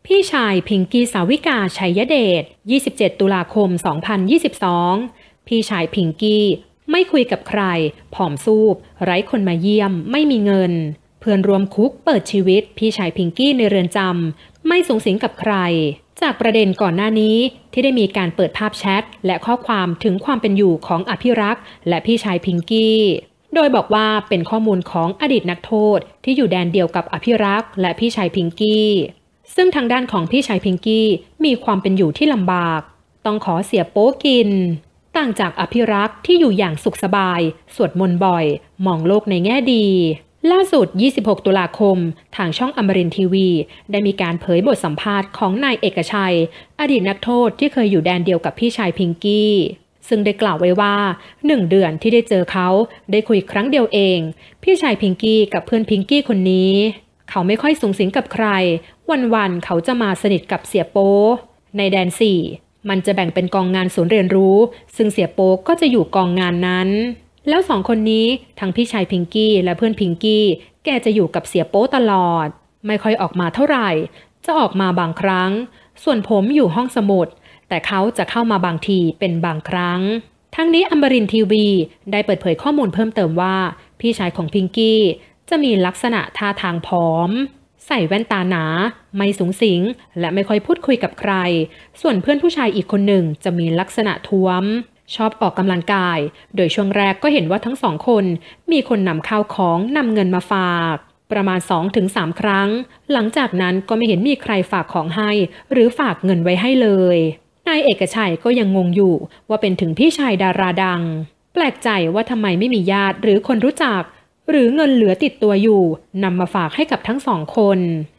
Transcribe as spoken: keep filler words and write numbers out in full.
พี่ชายพิงกี้สาวิกาชัยเดชยี่สิบเจ็ดตุลาคมสองพันยี่สิบสองพี่ชายพิงกี้ไม่คุยกับใครผอมซูบไร้คนมาเยี่ยมไม่มีเงินเพื่อนรวมคุกเปิดชีวิตพี่ชายพิงกี้ในเรือนจำไม่สูงสิงกับใครจากประเด็นก่อนหน้านี้ที่ได้มีการเปิดภาพแชทและข้อความถึงความเป็นอยู่ของอภิรักษ์และพี่ชายพิงกี้โดยบอกว่าเป็นข้อมูลของอดีตนักโทษที่อยู่แดนเดียวกับอภิรักษ์และพี่ชายพิงกี้ซึ่งทางด้านของพี่ชายพิงกี้มีความเป็นอยู่ที่ลำบากต้องขอเสียโป๊กินต่างจากอภิรักษ์ที่อยู่อย่างสุขสบายสวดมนต์บ่อยมองโลกในแง่ดีล่าสุดยี่สิบหกตุลาคมทางช่องอมรินทร์ทีวีได้มีการเผยบทสัมภาษณ์ของนายเอกชัยอดีตนักโทษที่เคยอยู่แดนเดียวกับพี่ชายพิงกี้ซึ่งได้กล่าวไว้ว่าหนึ่งเดือนที่ได้เจอเขาได้คุยครั้งเดียวเองพี่ชายพิงกี้กับเพื่อนพิงกี้คนนี้เขาไม่ค่อยสูงสิงกับใครวันๆเขาจะมาสนิทกับเสียโป๊ในแดนสี่มันจะแบ่งเป็นกองงานศูนย์เรียนรู้ซึ่งเสียโป๊ก็จะอยู่กองงานนั้นแล้วสองคนนี้ทั้งพี่ชายพิงกี้และเพื่อนพิงกี้แกจะอยู่กับเสียโป๊ตลอดไม่ค่อยออกมาเท่าไหร่จะออกมาบางครั้งส่วนผมอยู่ห้องสมุดแต่เขาจะเข้ามาบางทีเป็นบางครั้งทั้งนี้อมรินทร์ทีวีได้เปิดเผยข้อมูลเพิ่มเติมว่าพี่ชายของพิงกี้จะมีลักษณะท่าทางผอมใส่แว่นตาหนาไม่สูงสิงและไม่ค่อยพูดคุยกับใครส่วนเพื่อนผู้ชายอีกคนหนึ่งจะมีลักษณะท้วมชอบออกกำลังกายโดยช่วงแรกก็เห็นว่าทั้งสองคนมีคนนำข้าวของนำเงินมาฝากประมาณ สองถึงสาม ครั้งหลังจากนั้นก็ไม่เห็นมีใครฝากของให้หรือฝากเงินไว้ให้เลยนายเอกชัยก็ยังงงอยู่ว่าเป็นถึงพี่ชายดาราดังแปลกใจว่าทำไมไม่มีญาติหรือคนรู้จักหรือเงินเหลือติดตัวอยู่นำมาฝากให้กับทั้งสองคน